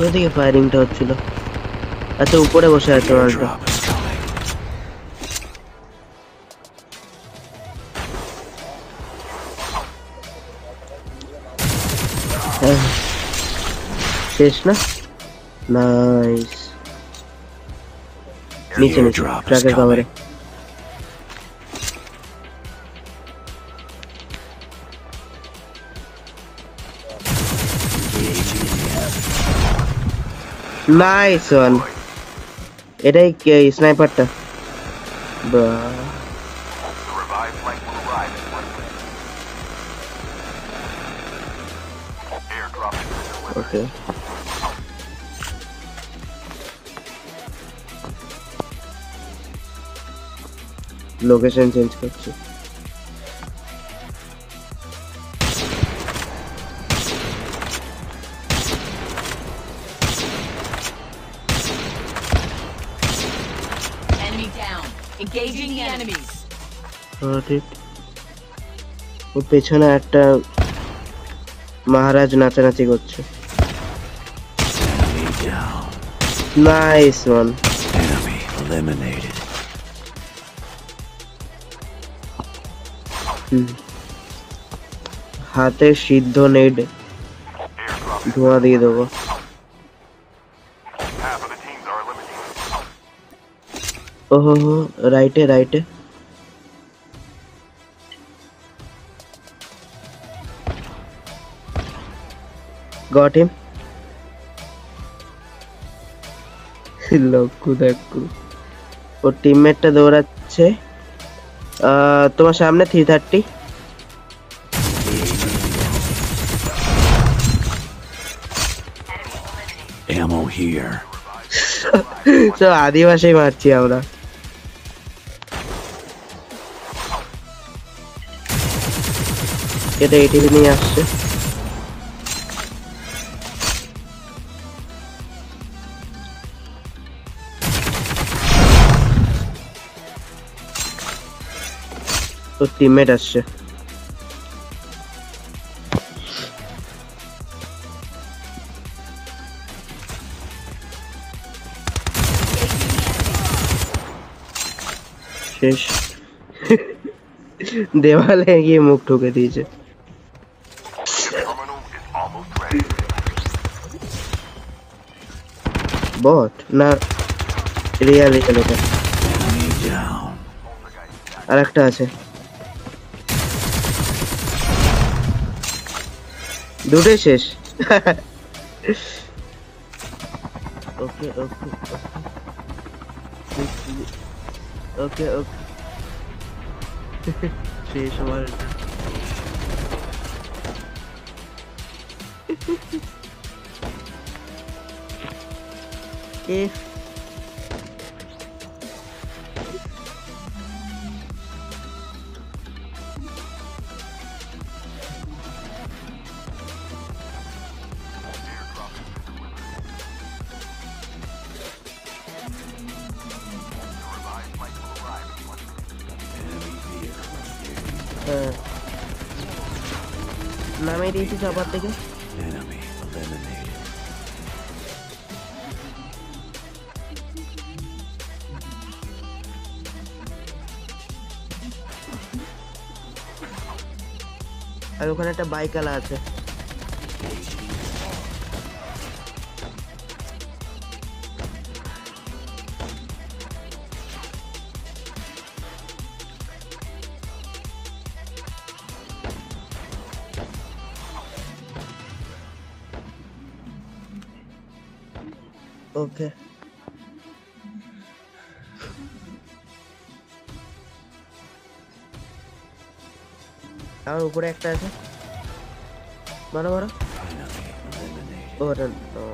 এদিকে ফায়ারিংটা হচ্ছিল। আচ্ছা উপরে বসে আছে মালটা। শেষ না? নাইস। নিচে নিচে ট্রাকের কভারে। Nice one. এটাই স্নাইপারটা। ওকে লোকেশন চেঞ্জ করছি। Engaging the enemies. ঠিক ও পেছনে একটা মহারাজ নাচানাচি করছে। Nice one. Enemy eliminated. হাতে সিদ্ধ নেড ধোঁয়া দিয়ে দেবো। ওহো হো রাইটে রাইটে। গট হিম। লক্কু দেখু ওর টিমমেটটা দৌড়াচ্ছে তোমার সামনে 330। Ammo here. তো আদিবাসী মারছি আমরা। এটা এটিভি নিয়ে আসছে। তোর টিমমেট আসছে। শেষ। দেওয়ালে গিয়ে মুখ ঠুকে দিয়েছে। বট না রিয়াল এটা। আর একটা আছে। দুটোই শেষ। ওকে ওকে ওকে ওকে শেষ আমার। If নামে দিয়েছি সবার থেকে। Enemy eliminated. আর ওখানে একটা বাইকালা আছে। ওকে আমার উপরে একটা আছে। বড় বড় ওটা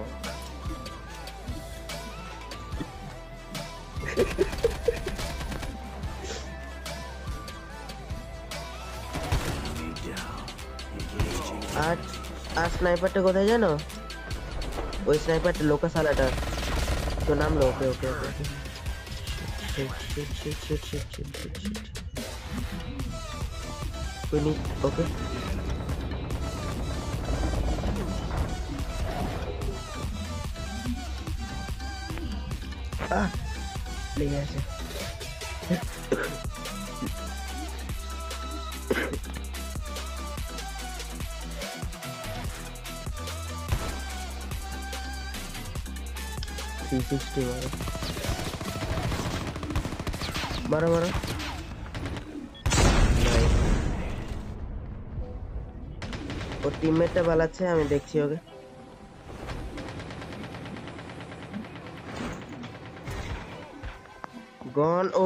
আর আর স্নাইপারটা কোথায় জানো? ওই স্নাইপারটা লোকা সালাটা তো নামলো। ওকে ওকে ওকে ওকে লেগে আছে। মারো মারো। ওর টিমমেটটা পালাচ্ছে, আমি দেখছি ওকে। গন ও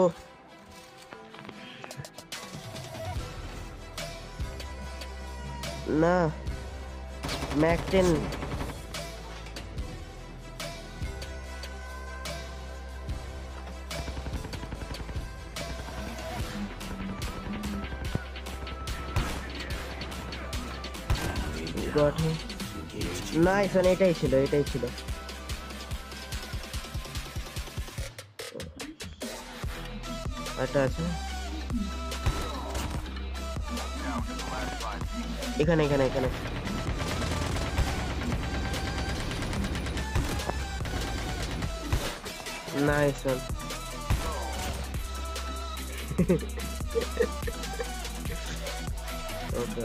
না, ম্যাক 10 গট হি। নাইস, এটাই ছিল, এটাই ছিল। এটা আছে এখানে এখানে এখানে। Nice one. ওকে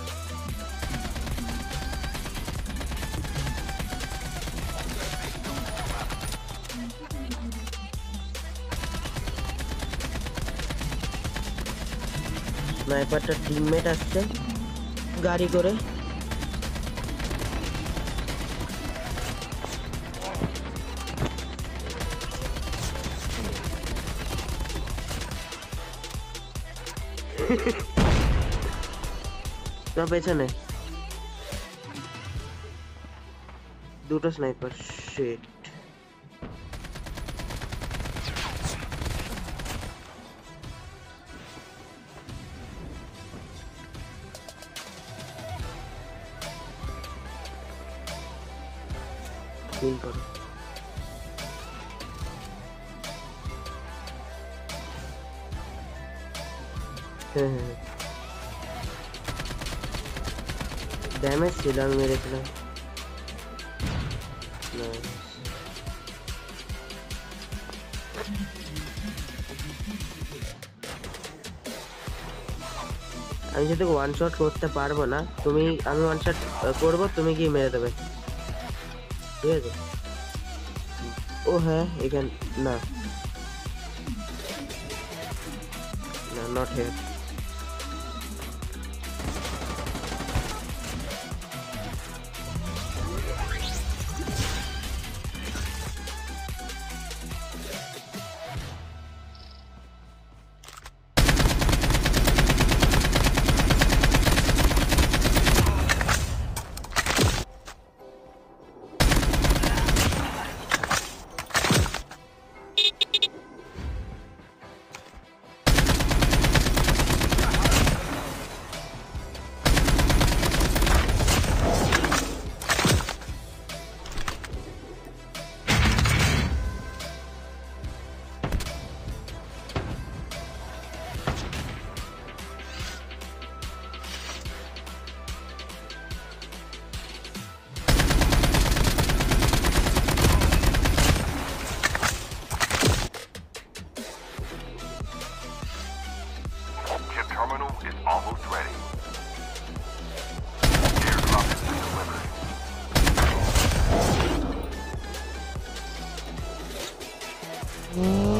স্নাইপারটা টিমমেট আসছে গাড়ি করে। তোর পেছনে দুটো স্নাইপার। শিট, কিল করো। হ্যাঁ হ্যাঁ, ড্যামেজ ছিল, আমি মেরেছিলাম। আমি যদি ওয়ান শট করতে পারবো না, আমি ওয়ান শট করবো, তুমি কি মেরে দেবে, ঠিক আছে? ও হ্যাঁ, এখানে না না, not here. Terminal is almost ready. Airdrop has been delivered.